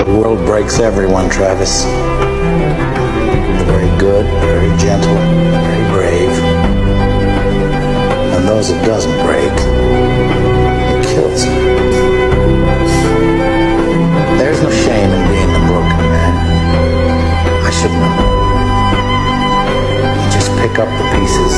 The world breaks everyone, Travis. The very good, very gentle, very brave. And those it doesn't break, it kills. There's no shame in being a broken man. I should know. You just pick up the pieces